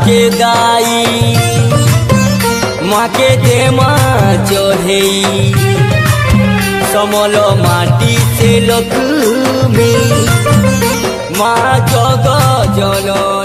के दाई माँ के देमा चढ़ेई समल माटी से लक्ष्मी माँ जग जननी।